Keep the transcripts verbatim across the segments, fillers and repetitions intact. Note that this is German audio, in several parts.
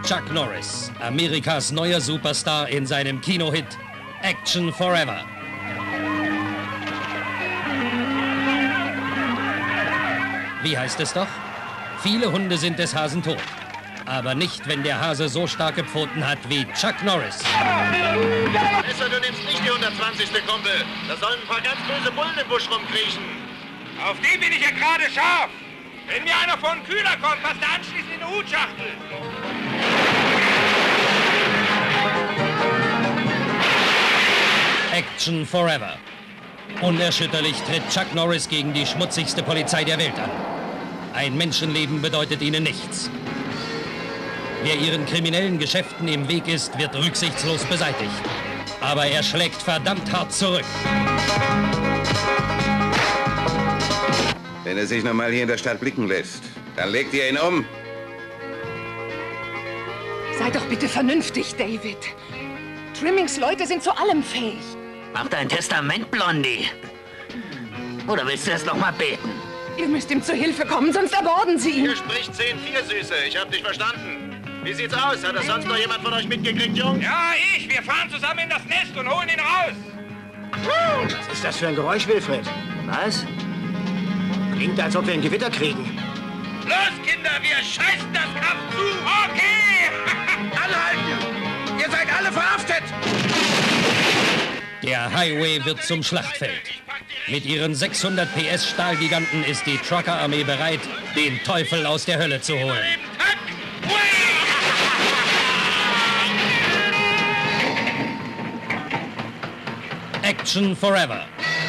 Chuck Norris, Amerikas neuer Superstar in seinem Kinohit Action Forever. Wie heißt es doch? Viele Hunde sind des Hasen tot. Aber nicht, wenn der Hase so starke Pfoten hat wie Chuck Norris. Besser, du nimmst nicht die hundertzwanzigste Kumpel. Da sollen ein paar ganz böse Bullen im Busch rumkriechen. Auf den bin ich ja gerade scharf. Wenn mir einer von Kühler kommt, passt er anschließend in die Hutschachtel. Action Forever. Unerschütterlich tritt Chuck Norris gegen die schmutzigste Polizei der Welt an. Ein Menschenleben bedeutet ihnen nichts. Wer ihren kriminellen Geschäften im Weg ist, wird rücksichtslos beseitigt. Aber er schlägt verdammt hart zurück. Wenn er sich noch mal hier in der Stadt blicken lässt, dann legt ihr ihn um. Sei doch bitte vernünftig, David. Trimmings Leute sind zu allem fähig. Mach dein Testament, Blondie. Oder willst du erst noch mal beten? Ihr müsst ihm zu Hilfe kommen, sonst ermorden sie ihn. Hier spricht zehn vier, Süße. Ich hab dich verstanden. Wie sieht's aus? Hat das sonst noch jemand von euch mitgekriegt, Jungs? Ja, ich. Wir fahren zusammen in das Nest und holen ihn raus. Was ist das für ein Geräusch, Wilfred? Was? Klingt, als ob wir ein Gewitter kriegen. Los, Kinder, wir scheißen das Kampf zu. Okay. Anhalten. Ihr seid alle verhaftet. Der Highway wird zum Schlachtfeld. Mit ihren sechshundert P S Stahlgiganten ist die Trucker-Armee bereit, den Teufel aus der Hölle zu holen. Action Forever.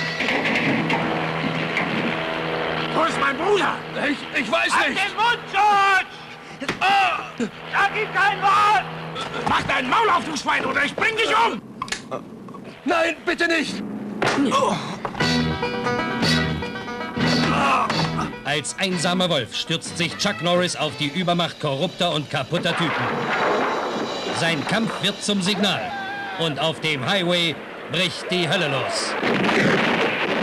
Wo ist mein Bruder? Ich, ich weiß nicht. Halt den Mund, George! Oh, sag ihm kein Wort! Mach deinen Maul auf, du Schwein, oder ich bring dich um! Nein, bitte nicht! Als einsamer Wolf stürzt sich Chuck Norris auf die Übermacht korrupter und kaputter Typen. Sein Kampf wird zum Signal. Und auf dem Highway bricht die Hölle los.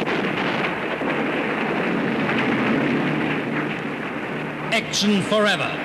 Action Forever.